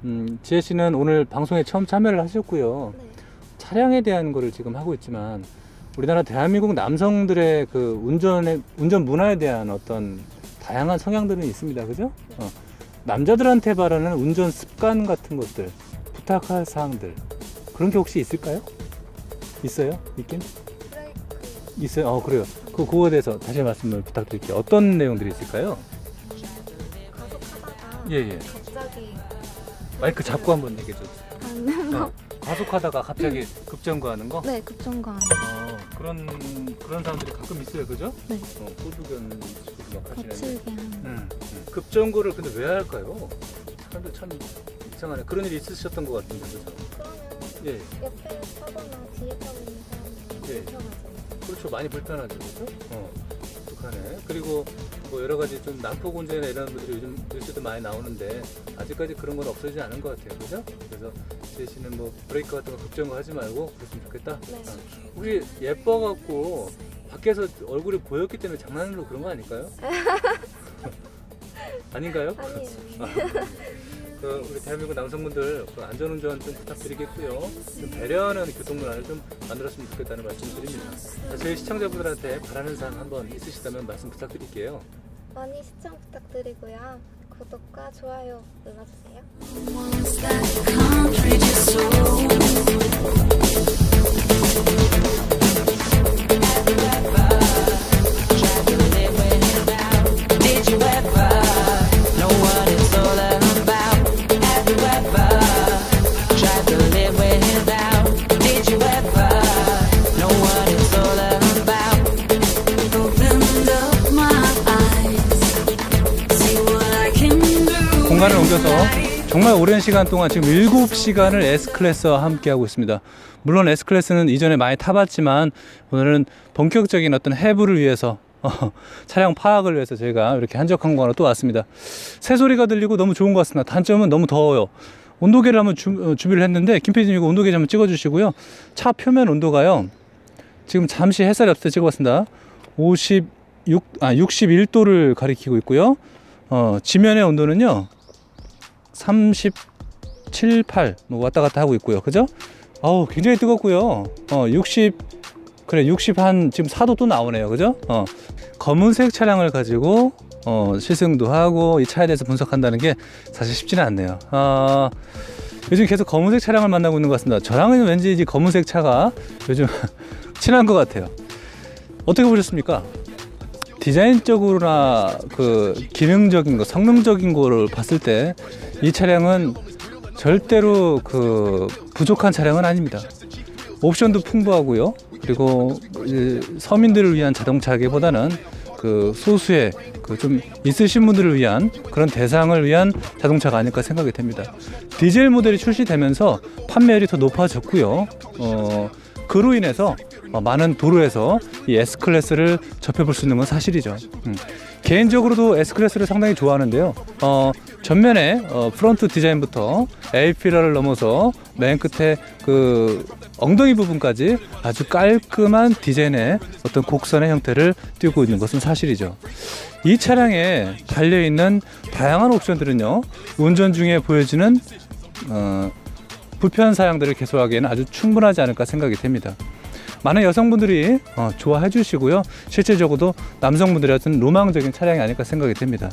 지혜 씨는 오늘 방송에 처음 참여를 하셨고요. 네. 차량에 대한 거를 지금 하고 있지만 우리나라 대한민국 남성들의 그 운전 문화에 대한 어떤 다양한 성향들은 있습니다. 그죠? 남자들한테 바라는 운전 습관 같은 것들, 부탁할 사항들 그런 게 혹시 있을까요? 있어요? 있긴? 브레이크 있어요? 그래요. 그거에 대해서 다시 말씀을 부탁드릴게요. 어떤 내용들이 있을까요? 가속하다가 예. 갑자기 마이크 잡고 한번 얘기해 주세요. 가는 거. 가속하다가 갑자기 급정거하는 거? 네, 급정거. 그런 사람들이 가끔 있어요, 그죠? 네. 호주견 막 하시는데. 거칠게 하는. 급정거를 근데 왜 할까요? 사람들 참 이상하네. 그런 일이 있으셨던 것 같은데, 그죠? 그러면 예, 옆에 타거나 뒤에 타고 있는 사람이 예. 불편하잖아요. 그렇죠. 많이 불편하죠, 그죠? 독특하네. 그리고 뭐 여러 가지 좀 난폭 운전이나 이런 분들이 요즘 뉴스도 많이 나오는데 아직까지 그런 건 없어지지 않은 것 같아요, 그죠? 그래서 제 씨는 뭐 브레이크 같은 거 급정거 하지 말고 그랬으면 좋겠다. 네. 우리 예뻐갖고 밖에서 얼굴이 보였기 때문에 장난으로 그런 거 아닐까요? 아닌가요? 아니에요. 우리 대한민국 남성분들 안전운전 좀 부탁드리겠고요. 좀 배려하는 교통문화를 좀 만들었으면 좋겠다는 말씀 드립니다. 저희 시청자분들한테 바라는 사항 한번 있으시다면 말씀 부탁드릴게요. 많이 시청 부탁드리고요. 구독과 좋아요 눌러주세요. 공간을 옮겨서 정말 오랜 시간 동안 지금 7시간을 S클래스와 함께하고 있습니다. 물론 S클래스는 이전에 많이 타봤지만 오늘은 본격적인 어떤 해부를 위해서 차량 파악을 위해서 저희가 이렇게 한적항공으로 또 왔습니다. 새소리가 들리고 너무 좋은 것 같습니다. 단점은 너무 더워요. 온도계를 한번 준비를 했는데 김PD님 이거 온도계 한번 찍어주시고요. 차 표면 온도가요. 지금 잠시 햇살이 없을 때 찍어봤습니다. 61도를 가리키고 있고요. 지면의 온도는요 37, 8 뭐 왔다 갔다 하고 있고요. 그죠? 굉장히 뜨겁고요. 60 한 지금 4도 또 나오네요. 그죠? 검은색 차량을 가지고 시승도 하고 이 차에 대해서 분석한다는 게 사실 쉽지는 않네요. 요즘 계속 검은색 차량을 만나고 있는 것 같습니다. 저랑은 왠지 이 검은색 차가 요즘 친한 것 같아요. 어떻게 보셨습니까? 디자인적으로나 그 기능적인 거, 성능적인 거를 봤을 때 이 차량은 절대로 그 부족한 차량은 아닙니다. 옵션도 풍부하고요. 그리고 서민들을 위한 자동차기보다는 그 소수의 그 좀 있으신 분들을 위한 그런 대상을 위한 자동차가 아닐까 생각이 됩니다. 디젤 모델이 출시되면서 판매율이 더 높아졌고요. 그로 인해서 많은 도로에서 이 S클래스를 접해볼 수 있는 건 사실이죠. 개인적으로도 S클래스를 상당히 좋아하는데요. 전면에 프론트 디자인부터 A피러를 넘어서 맨 끝에 그 엉덩이 부분까지 아주 깔끔한 디자인의 어떤 곡선의 형태를 띄고 있는 것은 사실이죠. 이 차량에 달려있는 다양한 옵션들은요, 운전 중에 보여지는 불편한 사양들을 개소하기에는 아주 충분하지 않을까 생각이 됩니다. 많은 여성분들이 좋아해 주시고요. 실질적으로도 남성분들의 어떤 로망적인 차량이 아닐까 생각이 됩니다.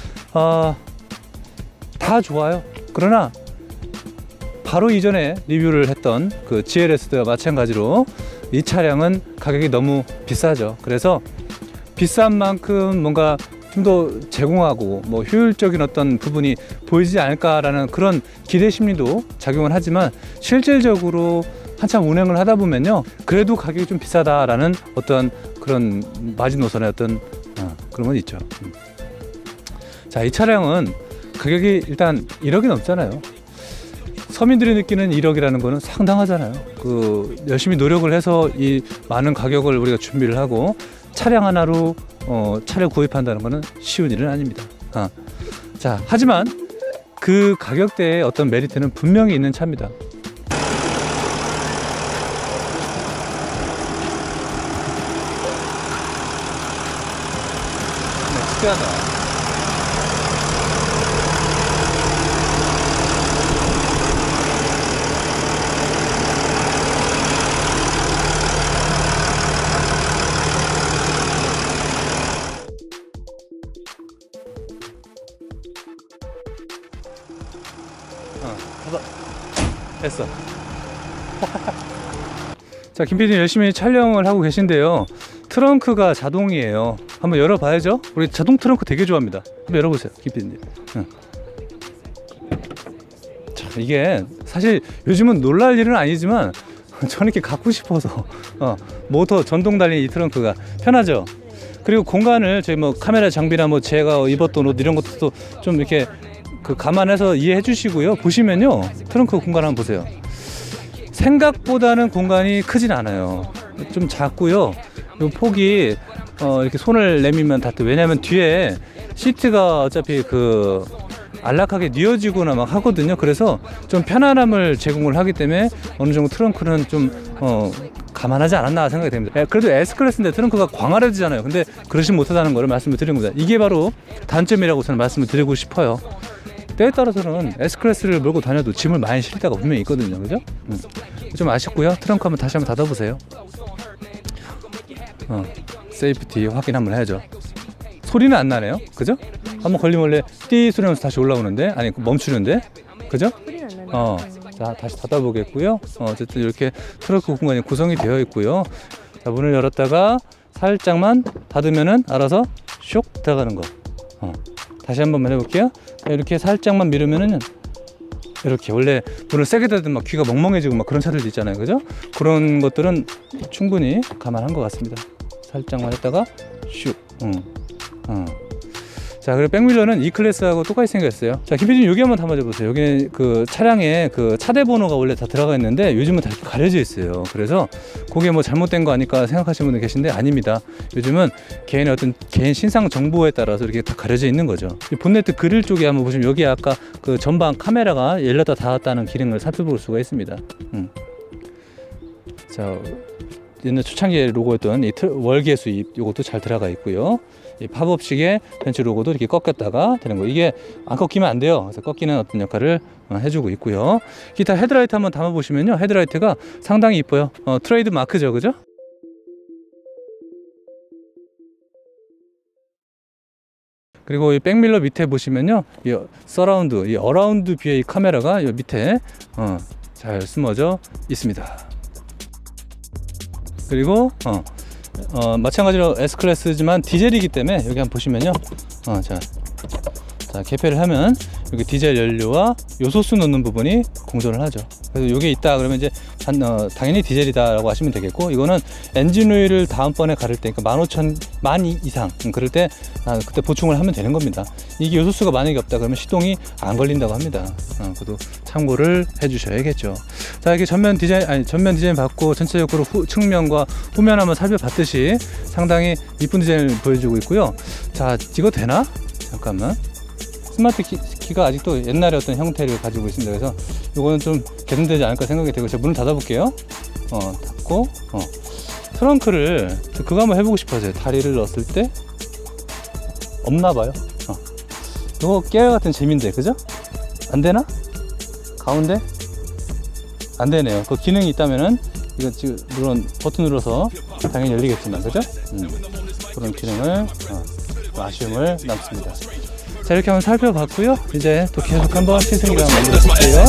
다 좋아요. 그러나 바로 이전에 리뷰를 했던 그 GLS와 마찬가지로 이 차량은 가격이 너무 비싸죠. 그래서 비싼 만큼 뭔가 좀 더 제공하고 뭐 효율적인 어떤 부분이 보이지 않을까라는 그런 기대 심리도 작용을 하지만 실질적으로 한참 운행을 하다 보면요, 그래도 가격이 좀 비싸다라는 어떤 그런 마지노선의 어떤 그런 건 있죠. 자, 이 차량은 가격이 일단 1억이 넘잖아요. 서민들이 느끼는 1억이라는 거는 상당하잖아요. 그 열심히 노력을 해서 이 많은 가격을 우리가 준비를 하고 차량 하나로 차를 구입한다는 것은 쉬운 일은 아닙니다. 자, 하지만 그 가격대의 어떤 메리트는 분명히 있는 차입니다. 특이하다. 닫아. 됐어. 자, 김 PD 열심히 촬영을 하고 계신데요. 트렁크가 자동이에요. 한번 열어봐야죠. 우리 자동 트렁크 되게 좋아합니다. 한번 열어보세요, 김 PD님. 자, 이게 사실 요즘은 놀랄 일은 아니지만 저는 이렇게 갖고 싶어서 모터 전동 달린 이 트렁크가 편하죠. 그리고 공간을 저희 뭐 카메라 장비나 뭐 제가 입었던 옷 이런 것도 좀 이렇게 그 감안해서 이해해 주시고요. 보시면요, 트렁크 공간 한번 보세요. 생각보다는 공간이 크진 않아요. 좀 작고요. 이 폭이 이렇게 손을 내밀면 닿죠. 왜냐하면 뒤에 시트가 어차피 그 안락하게 뉘어지거나 막 하거든요. 그래서 좀 편안함을 제공을 하기 때문에 어느 정도 트렁크는 좀 감안하지 않았나 생각이 됩니다. 그래도 S클래스인데 트렁크가 광활해지잖아요. 근데 그러지 못하다는 걸 말씀을 드린 겁니다. 이게 바로 단점이라고 저는 말씀을 드리고 싶어요. 때에 따라서는 S클래스를 몰고 다녀도 짐을 많이 실을 때가 분명히 있거든요. 그죠? 좀 아쉽고요. 트렁크 한번 다시 한번 닫아보세요. 세이프티 확인 한번 해야죠. 소리는 안 나네요. 그죠? 한번 걸리면 원래 띠 소리 나면서 다시 올라오는데, 아니 멈추는데, 그죠? 소리는 안 나네요. 자, 다시 닫아보겠고요. 어쨌든 이렇게 트렁크 공간이 구성이 되어 있고요. 자, 문을 열었다가 살짝만 닫으면은 알아서 슉 들어가는 거. 다시 한 번만 해볼게요. 이렇게 살짝만 밀으면은 이렇게, 원래 문을 세게 닫으면 막 귀가 멍멍해지고 막 그런 차들도 있잖아요. 그죠? 그런 것들은 충분히 감안한 것 같습니다. 살짝만 했다가 슉. 자, 그리고 백밀러는 E 클래스하고 똑같이 생겼어요. 자, 김PD님 여기 한번 담아줘보세요. 여기 그 차량에 그 차대 번호가 원래 다 들어가 있는데 요즘은 다 이렇게 가려져 있어요. 그래서 그게 뭐 잘못된 거 아닐까 생각하시는 분들 계신데 아닙니다. 요즘은 개인의 어떤 개인 신상 정보에 따라서 이렇게 다 가려져 있는 거죠. 이 본네트 그릴 쪽에 한번 보시면 여기 아까 그 전방 카메라가 열렸다 닫았다는 기능을 살펴볼 수가 있습니다. 자, 옛날 초창기 로고였던 이 월계 수입 이것도 잘 들어가 있고요. 이 팝업식의 벤츠 로고도 이렇게 꺾였다가 되는 거. 이게 안 꺾이면 안 돼요. 그래서 꺾이는 어떤 역할을 해주고 있고요. 기타 헤드라이트 한번 담아 보시면요, 헤드라이트가 상당히 이뻐요. 트레이드 마크죠, 그죠? 그리고 이 백밀러 밑에 보시면요, 이 서라운드, 이 어라운드 뷰의 이 카메라가 이 밑에 잘 숨어져 있습니다. 그리고 마찬가지로 S클래스지만 디젤이기 때문에 여기 한번 보시면요, 자, 개폐를 하면 여기 디젤 연료와 요소수 넣는 부분이 공존을 하죠. 그래서 이게 있다 그러면 이제 당연히 디젤이다 라고 하시면 되겠고, 이거는 엔진 오일을 다음번에 가를 때, 그러니까 15,000 이상 그럴 때 그때 보충을 하면 되는 겁니다. 이게 요소수가 만약에 없다 그러면 시동이 안 걸린다고 합니다. 그것도 참고를 해 주셔야겠죠. 자, 이렇게 전면 디자인 받고 전체적으로 측면과 후면 한번 살펴봤듯이 상당히 이쁜 디자인을 보여주고 있고요. 자, 이거 되나? 잠깐만. 스마트 키가 아직도 옛날의 어떤 형태를 가지고 있습니다. 그래서 이거는 좀 개선되지 않을까 생각이 되고, 제가 문을 닫아볼게요. 닫고 트렁크를 그거 한번 해보고 싶어서요. 다리를 넣었을 때 없나봐요. 이거 깨알 같은 재미인데, 그죠? 안 되나? 가운데? 안 되네요. 그 기능이 있다면은 이거 지금 물론 버튼 눌러서 당연히 열리겠지만, 그죠? 그런 기능을 아쉬움을 남습니다. 자, 이렇게 한번 살펴봤고요. 이제 또 계속 한번 시승기를 한번 만들어볼게요.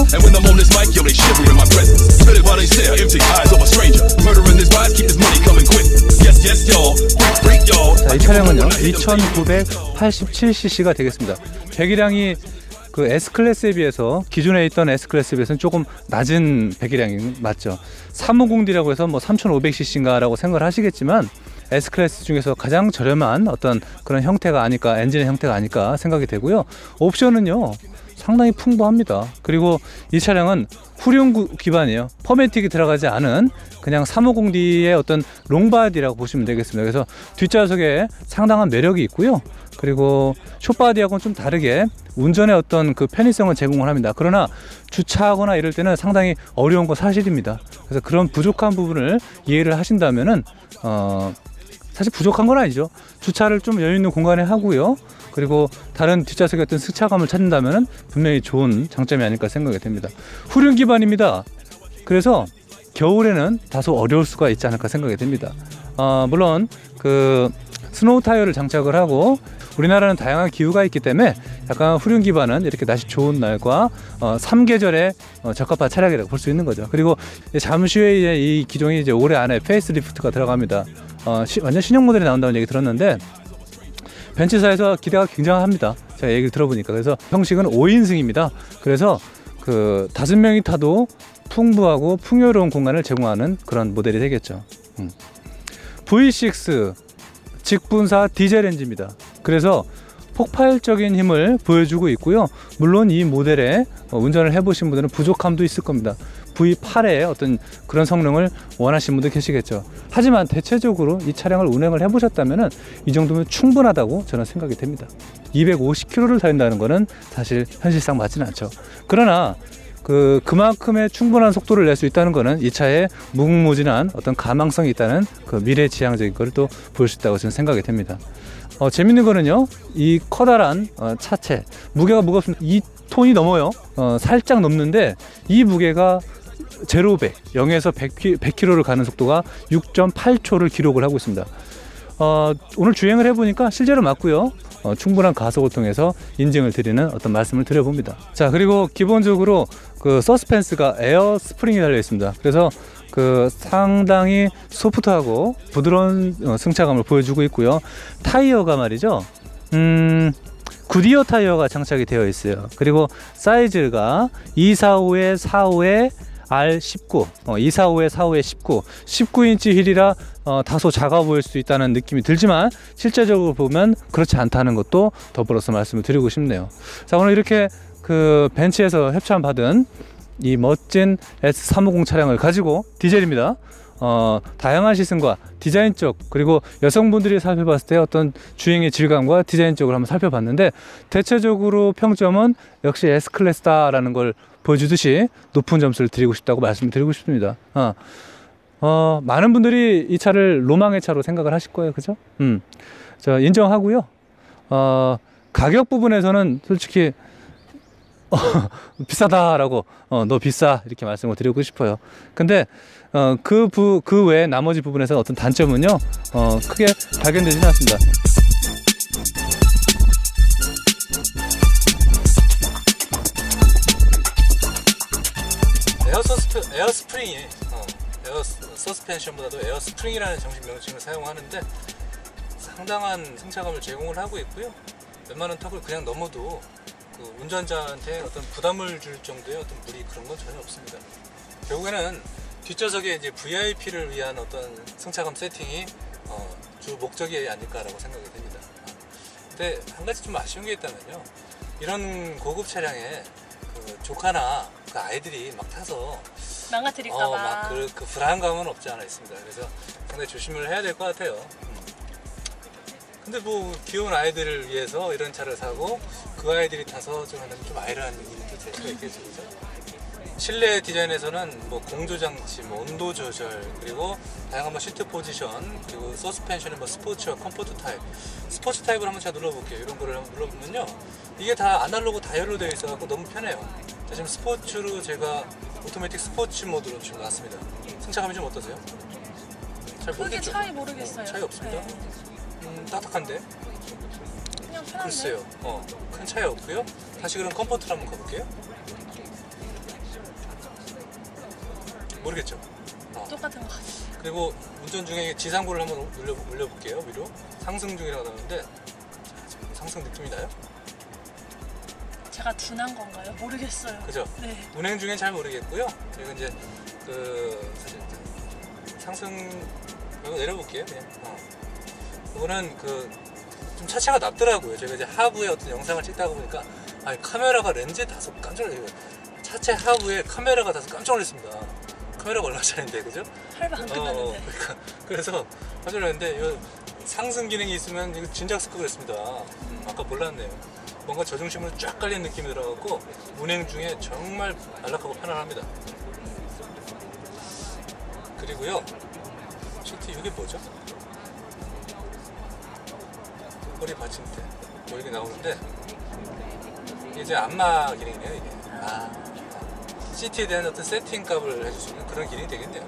자, 이 차량은요 2987cc가 되겠습니다. 배기량이 그 S클래스에 비해서, 기존에 있던 S클래스에 비해서는 조금 낮은 배기량이 맞죠. 350D라고 해서 뭐 3500cc인가 라고 생각을 하시겠지만, S클래스 중에서 가장 저렴한 어떤 그런 형태가 아닐까, 엔진의 형태가 아닐까 생각이 되고요. 옵션은요 상당히 풍부합니다. 그리고 이 차량은 후륜 기반이에요. 퍼매틱이 들어가지 않은 그냥 350D의 어떤 롱바디라고 보시면 되겠습니다. 그래서 뒷좌석에 상당한 매력이 있고요. 그리고 숏바디하고는 좀 다르게 운전의 어떤 그 편의성을 제공을 합니다. 그러나 주차하거나 이럴 때는 상당히 어려운 건 사실입니다. 그래서 그런 부족한 부분을 이해를 하신다면은 사실 부족한 건 아니죠. 주차를 좀 여유 있는 공간에 하고요. 그리고 다른 뒷좌석의 어떤 승차감을 찾는다면 분명히 좋은 장점이 아닐까 생각이 됩니다. 후륜 기반입니다. 그래서 겨울에는 다소 어려울 수가 있지 않을까 생각이 됩니다. 물론 그 스노우 타이어를 장착을 하고, 우리나라는 다양한 기후가 있기 때문에 약간 후륜 기반은 이렇게 날씨 좋은 날과 3계절에 적합한 차량이라고 볼 수 있는 거죠. 그리고 잠시 후에 이제 이 기종이 이제 올해 안에 페이스리프트가 들어갑니다. 완전 신형 모델이 나온다는 얘기 들었는데 벤츠사에서 기대가 굉장합니다. 제가 얘기를 들어보니까. 그래서 형식은 5인승입니다. 그래서 그 5명이 타도 풍부하고 풍요로운 공간을 제공하는 그런 모델이 되겠죠. V6 직분사 디젤 엔진입니다. 그래서 폭발적인 힘을 보여주고 있고요. 물론 이 모델에 운전을 해보신 분들은 부족함도 있을 겁니다. V8의 어떤 그런 성능을 원하시는 분도 계시겠죠. 하지만 대체적으로 이 차량을 운행을 해보셨다면 이 정도면 충분하다고 저는 생각이 됩니다. 250km를 달린다는 것은 사실 현실상 맞지는 않죠. 그러나 그만큼의 충분한 속도를 낼 수 있다는 것은 이 차에 무궁무진한 어떤 가망성이 있다는 그 미래지향적인 것을 또 볼 수 있다고 저는 생각이 됩니다. 재밌는 거는요, 이 커다란 차체 무게가 무겁습니다. 2톤이 넘어요. 살짝 넘는데 이 무게가 0에서 100km를 가는 속도가 6.8초를 기록을 하고 있습니다. 오늘 주행을 해보니까 실제로 맞고요. 충분한 가속을 통해서 인증을 드리는 어떤 말씀을 드려봅니다. 자, 그리고 기본적으로 그 서스펜스가 에어 스프링이 달려 있습니다. 그래서 상당히 소프트하고 부드러운 승차감을 보여주고 있고요. 타이어가 말이죠, 굿이어 타이어가 장착이 되어 있어요. 그리고 사이즈가 245에 45에 R19, 245에 45에 19, 19인치 휠이라 다소 작아 보일 수 있다는 느낌이 들지만 실제적으로 보면 그렇지 않다는 것도 더불어서 말씀을 드리고 싶네요. 자, 오늘 이렇게 벤츠에서 협찬 받은 이 멋진 S350 차량을 가지고, 디젤입니다. 다양한 시승과 디자인적, 그리고 여성분들이 살펴봤을 때 어떤 주행의 질감과 디자인적으로 한번 살펴봤는데, 대체적으로 평점은 역시 S클래스다라는 걸 보여주듯이 높은 점수를 드리고 싶다고 말씀드리고 싶습니다. 많은 분들이 이 차를 로망의 차로 생각을 하실 거예요. 그죠? 저 인정하고요. 가격 부분에서는 솔직히 비싸다라고 너 비싸 이렇게 말씀을 드리고 싶어요. 근데 그 외에 나머지 부분에서 어떤 단점은요, 크게 발견되지는 않습니다. 에어 스프링이 에어 서스펜션보다도 에어 스프링이라는 정식 명칭을 사용하는데 상당한 승차감을 제공을 하고 있고요. 웬만한 턱을 그냥 넘어도 운전자한테 어떤 부담을 줄 정도의 어떤 무리, 그런 건 전혀 없습니다. 결국에는 뒷좌석에 이제 VIP를 위한 어떤 승차감 세팅이 주 목적이 아닐까라고 생각이 됩니다. 근데 한 가지 좀 아쉬운 게 있다면요, 이런 고급 차량에 조카나 아이들이 막 타서 망가뜨릴까봐 그 불안감은 없지 않아 있습니다. 그래서 상당히 조심을 해야 될 것 같아요. 근데 뭐 귀여운 아이들을 위해서 이런 차를 사고 그 아이들이 타서 좀 아이러한 일도 될 수가 있겠죠. 그죠? 실내 디자인에서는 뭐 공조장치, 뭐 온도 조절, 그리고 다양한 뭐 시트 포지션, 그리고 서스펜션의 뭐 스포츠와 컴포트 타입, 스포츠 타입을 한번 제가 눌러볼게요. 이런 거를 한번 눌러보면요, 이게 다 아날로그 다이얼로 되어 있어서 너무 편해요. 자, 지금 스포츠로 제가 오토매틱 스포츠 모드로 지금 놨습니다. 승차감이 좀 어떠세요? 잘 크게 모르겠죠? 차이 모르겠어요. 차이 없습니다. 네. 딱딱한데? 그냥 편한데? 글쎄요. 큰 차이 없고요. 다시 그럼 컴포트로 한번 가볼게요. 모르겠죠? 똑같은 것 같아요. 그리고 운전 중에 지상고를 한번 올려볼게요. 위로. 상승 중이라고 나오는데 상승 느낌이 나요? 제가 둔한 건가요? 모르겠어요. 그죠? 네. 운행 중엔 잘 모르겠고요. 그리고 이제 사실 상승 내려볼게요. 그냥. 이거는 좀 차체가 낮더라고요. 제가 이제 하부에 어떤 영상을 찍다가 보니까 카메라가 렌즈에 다소 깜짝 놀랐어요. 차체 하부에 카메라가 다소 깜짝 놀랐습니다. 카메라가 얼마짜리인데, 그죠? 할부 안 끝났는데. 그래서 깜짝 놀랐는데 이 상승 기능이 있으면 이거 진작 쓸 걸 그랬습니다. 아까 몰랐네요. 뭔가 저중심으로 쫙 깔린 느낌이 들어갖고 운행 중에 정말 안락하고 편안합니다. 그리고요, 시트 이게 뭐죠? 허리 받침대 뭐 이렇게 나오는데 이게 이제 안마 기능이네요. 이게 시트에 대한 어떤 세팅 값을 해줄 수 있는 그런 기능이 되겠네요.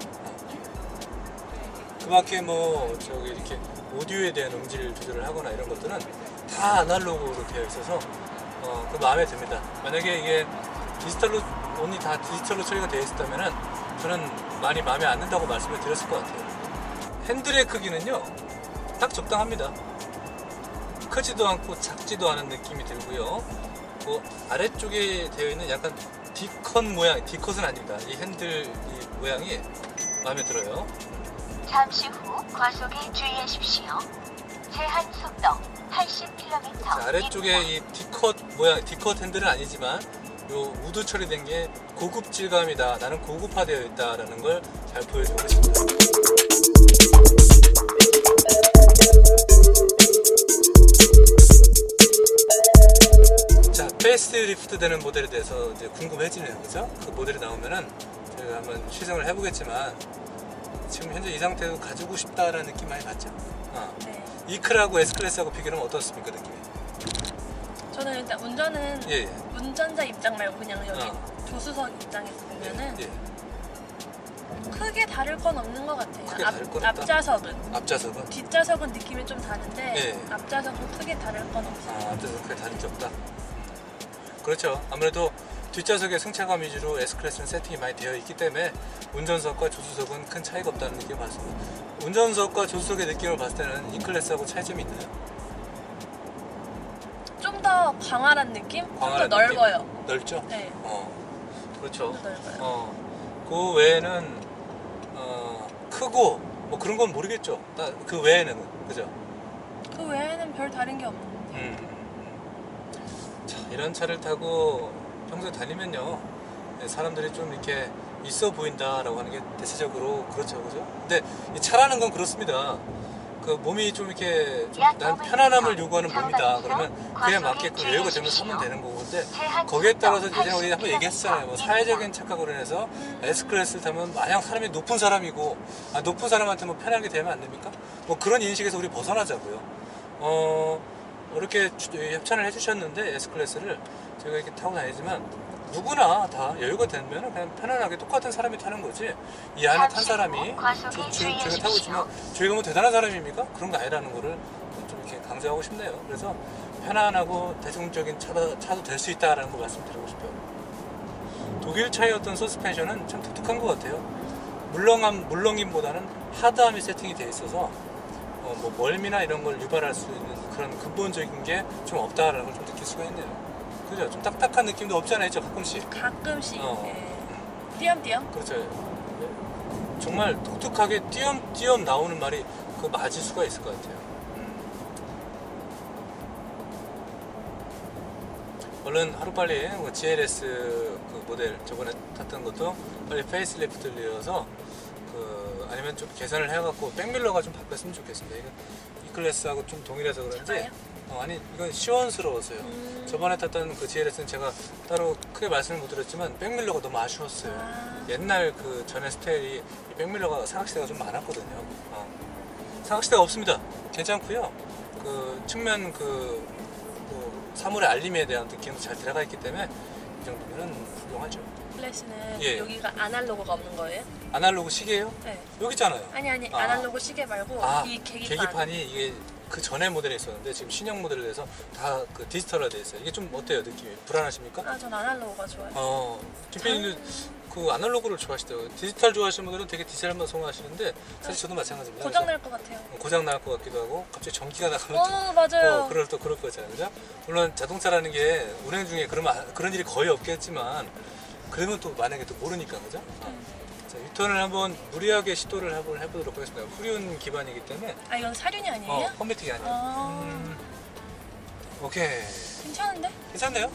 그 밖에 뭐 이렇게 오디오에 대한 음질 조절을 하거나 이런 것들은 다 아날로그로 되어 있어서 그 마음에 듭니다. 만약에 이게 디지털로 온리 다 디지털로 처리가 되어 있었다면은 저는 많이 마음에 안 든다고 말씀을 드렸을 것 같아요. 핸들의 크기는요 딱 적당합니다. 크지도 않고 작지도 않은 느낌이 들고요. 그 아래쪽에 되어 있는 약간 D컷 모양, D컷은 아닙니다. 이 핸들 이 모양이 마음에 들어요. 잠시 후 과속에 주의하십시오. 제한 속도 80km. 자, 아래쪽에 이 D컷 모양, D컷 핸들은 아니지만 요 우드 처리된 게 고급 질감이다. 나는 고급화되어 있다라는 걸 잘 보여주고 있습니다. 자, 페이스 리프트 되는 모델에 대해서 이제 궁금해지네요. 그죠? 그 모델이 나오면은 저희가 한번 시승을 해보겠지만 지금 현재 이 상태로 가지고 싶다라는 느낌 많이 받죠? 네. E클하고 S클래스하고 비교하면 어떻습니까, 느낌이? 저는 일단 운전은 예, 예. 운전자 입장 말고 그냥 여기 어. 조수석 입장에서 보면은 예. 크게 다를 건 없는 것 같아요. 크게 다를 건 없다? 앞좌석은. 앞좌석은? 뒷좌석은 느낌이 좀 다른데 예. 앞좌석은 크게 다를 건 없어요. 앞좌석은 크게 다른 게 없다. 그렇죠. 아무래도 뒷좌석의 승차감 위주로 S클래스는 세팅이 많이 되어 있기 때문에 운전석과 조수석은 큰 차이가 없다는 느낌을 받습니다. 운전석과 조수석의 느낌을 봤을 때는 E클래스하고 차이점이 있나요? 좀 더 광활한 느낌? 좀 더 광활한 넓어요. 넓죠? 네. 그렇죠. 좀 더 넓어요. 그 외에는 크고 뭐 그런 건 모르겠죠. 그 외에는 그죠? 그 외에는 별 다른 게 없는데. 자, 이런 차를 타고 평소에 다니면요 사람들이 좀 이렇게 있어 보인다라고 하는 게 대체적으로 그렇죠, 그죠? 근데 이 차라는 건 그렇습니다. 그 몸이 좀 이렇게 난 편안함을 요구하는 몸이다. 그러면 그에 맞게끔 여유가 되면 사면 되는 거고, 근데 거기에 따라서 이제 우리 한번 얘기했잖아요. 뭐 사회적인 착각으로 인해서 S클래스를 타면 마냥 사람이 높은 사람이고 높은 사람한테 뭐 편하게 되면 안 됩니까? 뭐 그런 인식에서 우리 벗어나자고요. 이렇게 협찬을 해주셨는데 S클래스를 제가 이렇게 타고 다니지만 누구나 다 여유가 되면 그냥 편안하게 똑같은 사람이 타는 거지. 이 안에 탄 사람이 저희가 타고 있지만 저희가 뭐 대단한 사람입니까? 그런 거 아니라는 거를 좀 이렇게 강조하고 싶네요. 그래서 편안하고 대중적인 차도 될 수 있다라는 걸 말씀드리고 싶어요. 독일 차의 어떤 서스펜션은 참 독특한 것 같아요. 물렁임보다는 하드함이 세팅이 되어 있어서 뭐 멀미나 이런 걸 유발할 수 있는 그런 근본적인 게 좀 없다라는 걸 좀 느낄 수가 있네요. 그죠? 좀 딱딱한 느낌도 없지 않아 있죠, 가끔씩. 가끔씩. 띄엄띄엄. 그렇죠. 정말 독특하게 띄엄띄엄 나오는 말이 그 맞을 수가 있을 것 같아요. 얼른 하루빨리 GLS 그 모델 저번에 탔던 것도 빨리 페이스리프트를 이어서 아니면 좀 개선을 해갖고 백밀러가 좀 바뀌었으면 좋겠습니다. 이거 E클래스하고 좀 동일해서 그런지 아니 이건 시원스러워서요. 저번에 탔던 그 GLS는 제가 따로 크게 말씀을 못 드렸지만 백밀러가 너무 아쉬웠어요. 옛날 그 전에 스타일이 이 백밀러가 사각시대가 좀 많았거든요. 사각시대가 없습니다. 괜찮고요. 그 측면 사물의 알림에 대한 느낌도 잘 들어가 있기 때문에 이 정도면 훌륭하죠. 플래시는 예. 여기가 아날로그가 없는 거예요? 아날로그 시계요? 네. 여기 있잖아요. 아니 아날로그 시계 말고 이 계기판. 계기판이 이게 그 전에 모델에 있었는데 지금 신형 모델에 대해서 다 그 디지털화 되어 있어요. 이게 좀 어때요, 느낌이? 불안하십니까? 전 아날로그가 좋아요. 김PD는 그 아날로그를 좋아하시더라고요. 디지털 좋아하시는 분들은 되게 디지털만 선호하시는데 사실 저도 마찬가지입니다. 고장 날 것 같아요. 고장 날 것 같기도 하고 갑자기 전기가 나가면 맞아요. 그럴 거잖아요, 그죠? 물론 자동차라는 게 운행 중에 그런 일이 거의 없겠지만 그러면 또 만약에 또 모르니까, 그죠? 자, 유턴을 한번 무리하게 시도를 한번 해보도록 하겠습니다. 후륜 기반이기 때문에. 이건 사륜이 아니에요? 컴퓨팅이 아니에요. 오케이. 괜찮은데? 괜찮네요.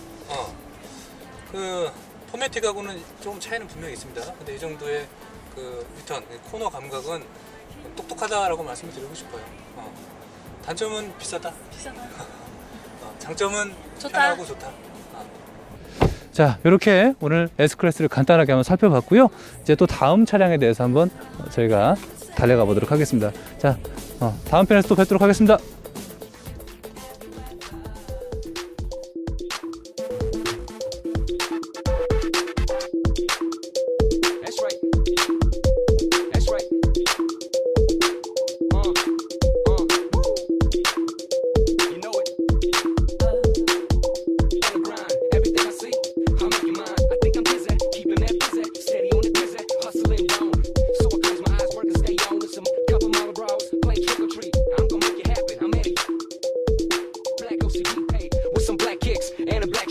그 포매틱하고는 조금 차이는 분명히 있습니다. 근데 이 정도의 그 유턴, 코너 감각은 똑똑하다라고 말씀을 드리고 싶어요. 단점은 비싸다. 장점은 좋다. 편하고 좋다. 자, 이렇게 오늘 S클래스를 간단하게 한번 살펴봤고요. 이제 또 다음 차량에 대해서 한번 저희가 달려가 보도록 하겠습니다. 자, 다음 편에서 또 뵙도록 하겠습니다.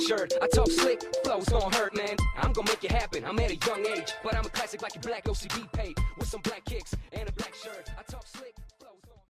shirt. I talk slick, flows gon' hurt, man. I'm gonna make it happen. I'm at a young age, but I'm a classic like your black OCB paid with some black kicks.